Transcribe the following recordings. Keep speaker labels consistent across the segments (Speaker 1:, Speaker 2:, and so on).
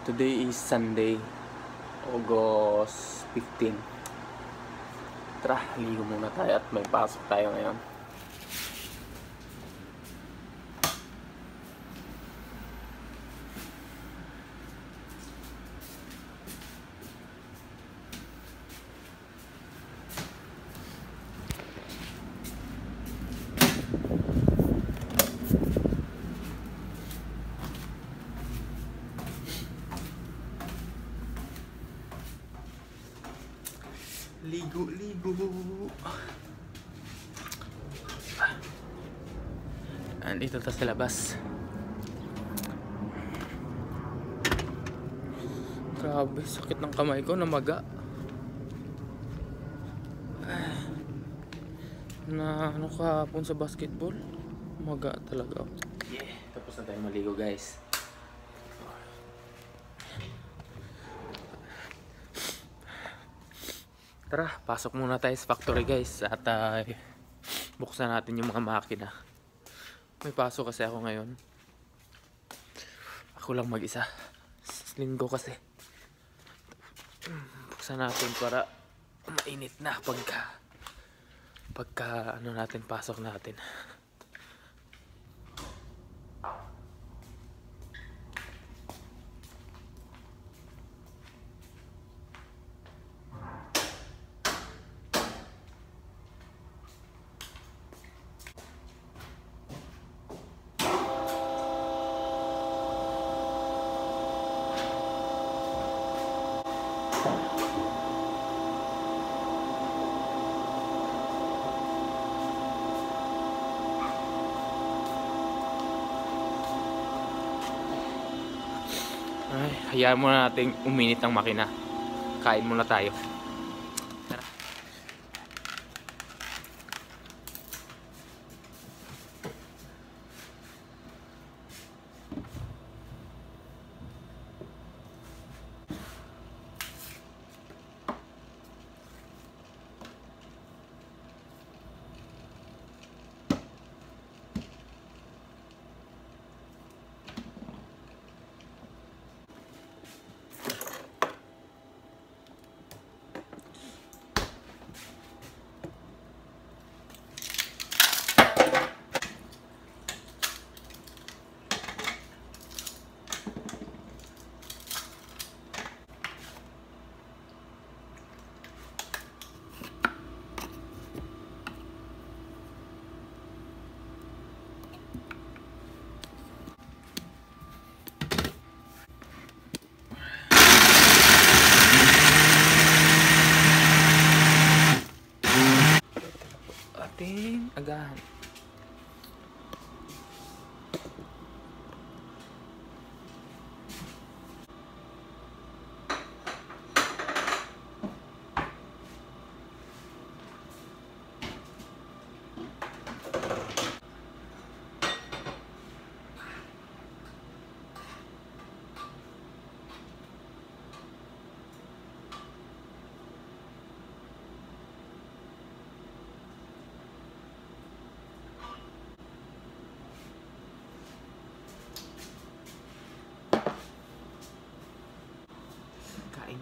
Speaker 1: Today is Sunday, August 15. Tara, ligo muna tayo at may pasok tayo ngayon. Ligo. Andito tayo sa labas. Grabe, sakit ng kamay ko, namaga. Na ano kahapon sa basketball, maga talaga. Yeah, tapos na tayo maligo, guys. Tara, pasok muna tayo sa factory, guys, at buksan natin yung mga makina. May pasok kasi ako ngayon. Ako lang mag-isa. Linggo kasi. Buksan natin para mainit na pagka ano natin, pasok natin. Ay, hayaan muna natin uminit ang makina. Kain muna tayo. Tara. Ating agahan. Kain.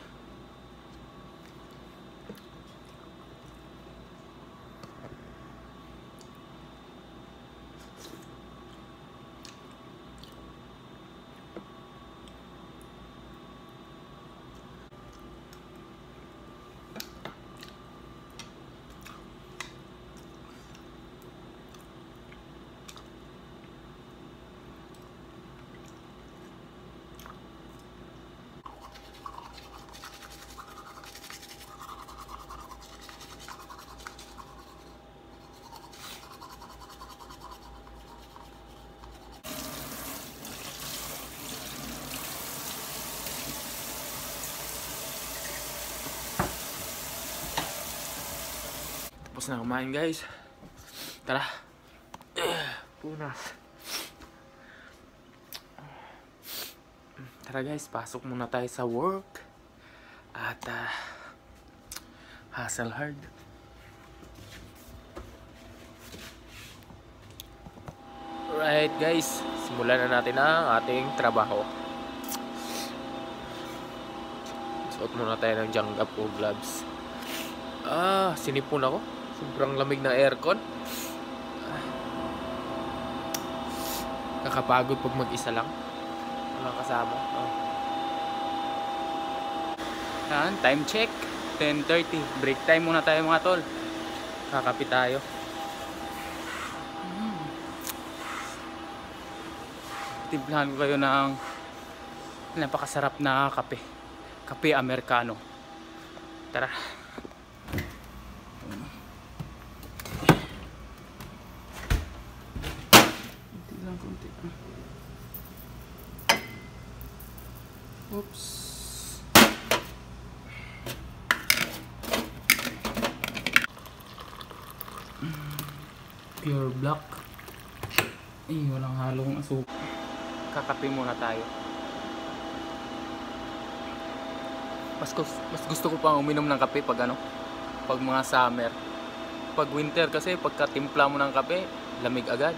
Speaker 1: Tapos na kumain, guys. Tara. Punas. Tara, guys, pasok muna tayo sa work. At hustle hard. Alright, guys, simulan na natin ang ating trabaho. Suot muna tayo ng Janggap o gloves. Sinipon ako. Sobrang lamig na aircon. Kakapagod pag mag-isa lang. Walang kasama. Yan, time check. 10:30. Break time muna tayo mga tol. Kakapi tayo. Timplahan ko kayo ng napakasarap na kape. Kape Americano. Tara. Konti lang. Oops. Pure black. Walang halong asukal. Kakape muna tayo. Mas gusto ko pang uminom ng kape pag pag mga summer. Pag winter kasi pagka timpla mo ng kape, lamig agad.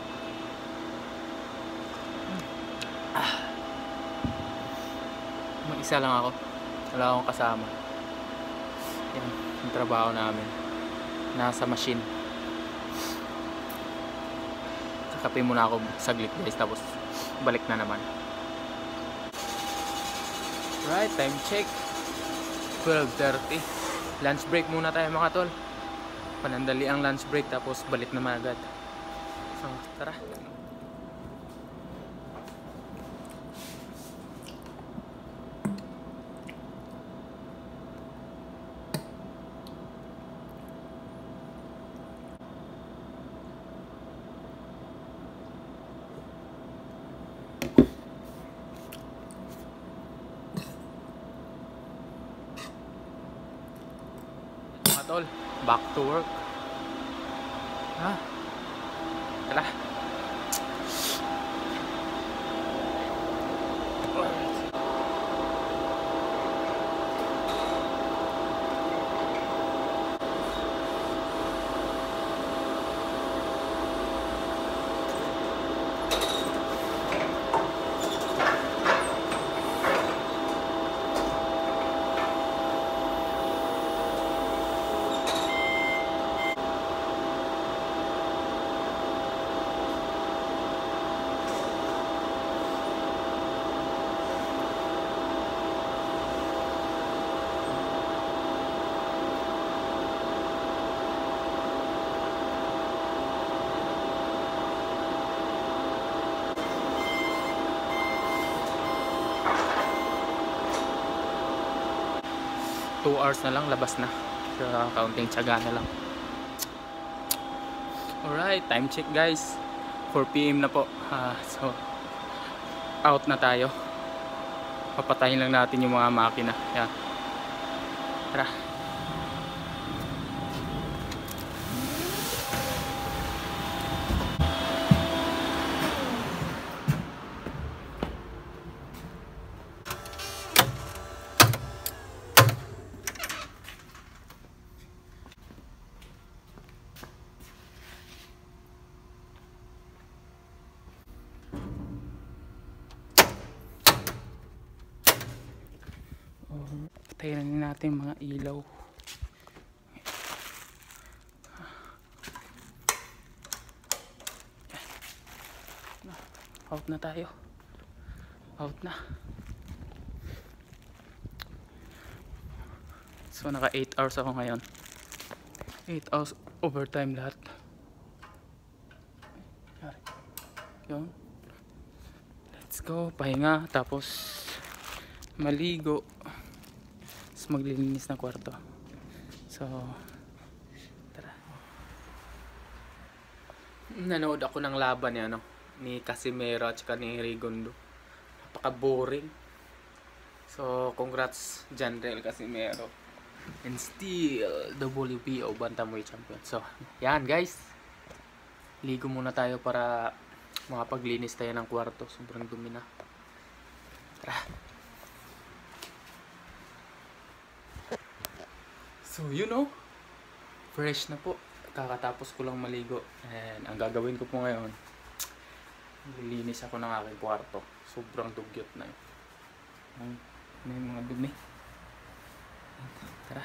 Speaker 1: Mag-isa lang ako. Wala akong kasama. Yan, yung trabaho namin. Nasa machine. Kakape muna ako saglit guys, tapos balik na naman. Right, time check. 12:30. Lunch break muna tayo mga tol. Panandali ang lunch break, tapos balik naman agad. So, tara. Tol, back to work. Tara. Two hours na lang, labas na. Kaunting tiyaga na lang. Alright, time check guys. 4 PM na po. So, out na tayo. Papatayin lang natin yung mga makina. Yan. Tara. Patayin natin mga ilaw. Out na tayo. Out na. So naka 8 hours ako ngayon. 8 hours overtime lahat. Yun. Let's go. Pahinga. Tapos maligo. Maglilinis ng kwarto. So, tara. Nanood ako ng laban ni Casimero at saka ni Rigondo. Napaka-boring. So, congrats Janrel Casimero. And still the WBO Bantamweight Champion. So, yan guys. Ligo muna tayo para makapaglinis tayo ng kwarto. Sobrang dumi na. Tara. So fresh na po. Kakatapos ko lang maligo. And ang gagawin ko po ngayon, lilinis ako ng aking kwarto. Sobrang dugyot na yun. May mga dumi. Tara.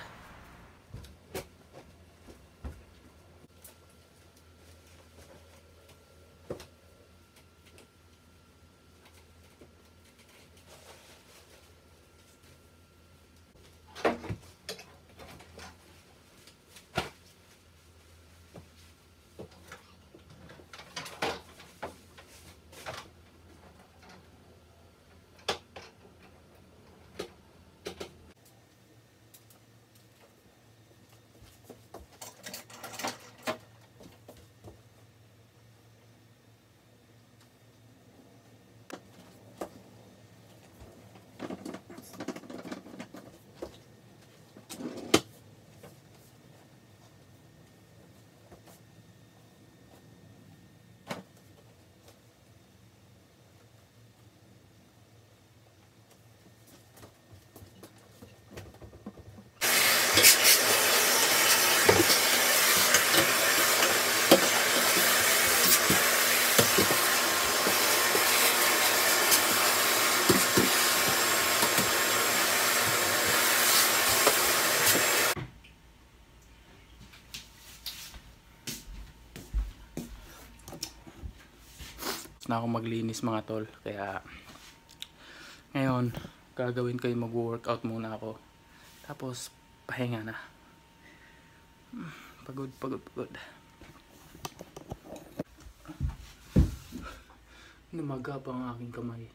Speaker 1: Na ako maglinis mga tol, kaya ngayon gagawin ko yung mag-workout muna ako, tapos pahinga na. Pagod. Namaga pa ang aking kamay.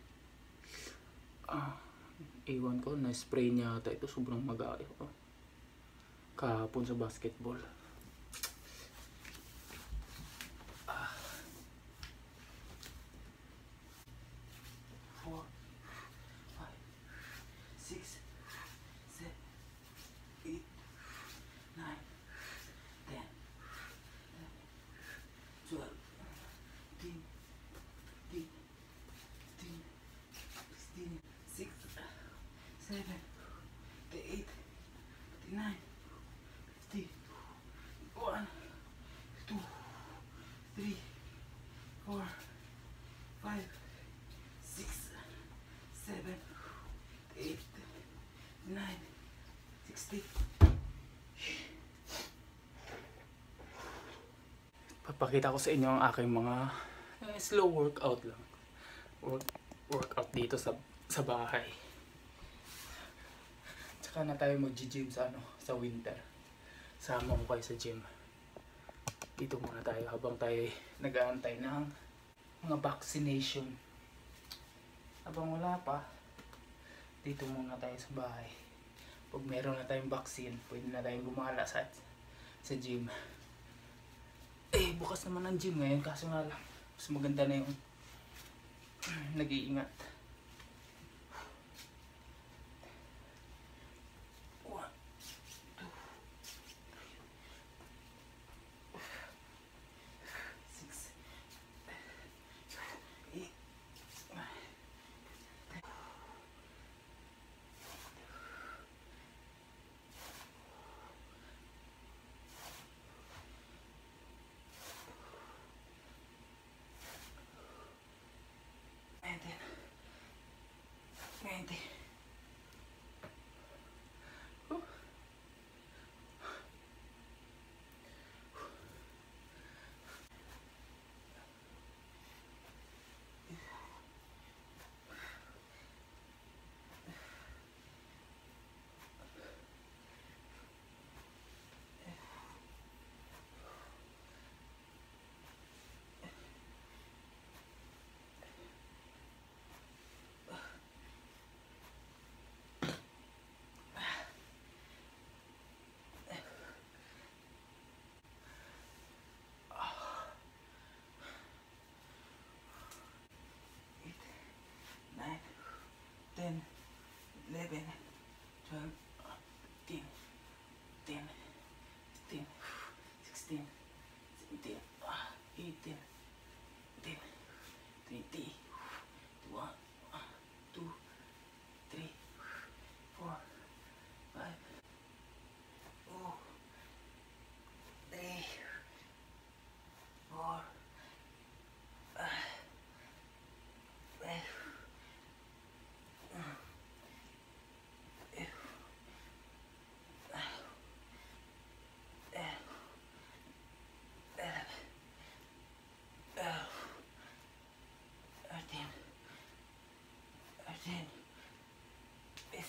Speaker 1: Ewan ko, na-spray niya ata ito, sobrang maga. Kahapon sa basketball. 4, 5, 6, 7, 8, 9, 10, 12, 13, 14, 15, 16, 6, 7, 8, 9, 50, 1, 2, 3, 4, 5, 6, 7, 8, 9, 60. Papakita ko sa inyo ang aking mga slow workout lang. Workout dito sa bahay. Tsaka na tayo mag-gym sa winter. Sama ko kayo sa gym. Dito muna tayo habang tayo nag-aantay ng mga vaccination. Habang wala pa, dito muna tayo sa bahay. Pag meron na tayong vaccine, pwede na tayong gumala sa gym. Bukas naman ang gym ngayon, kaso nga lang, mas maganda na yung nag-iingat. 1, 2, 6, 8, 9.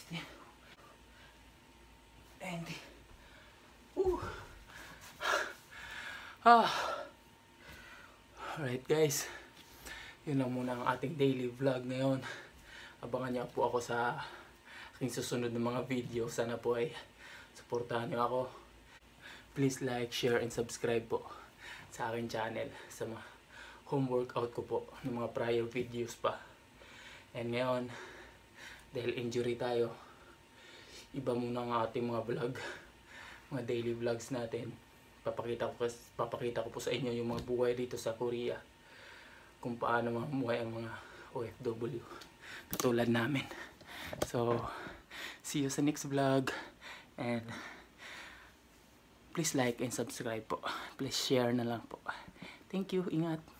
Speaker 1: And alright guys, yun lang muna ang ating daily vlog ngayon. Abangan niyo po ako sa aking susunod na mga video. Sana po ay suportahan niyo ako. Please like, share, and subscribe po sa aking channel, sa mga home workout ko po ng mga prior videos pa. And ngayon, dahil injury tayo, iba muna ang ating mga vlog, mga daily vlogs natin. Papakita ko po sa inyo yung mga buhay dito sa Korea, kung paano mamuhay ang mga OFW katulad namin. So, see you sa next vlog, and please like and subscribe po. Please share na lang po. Thank you, ingat.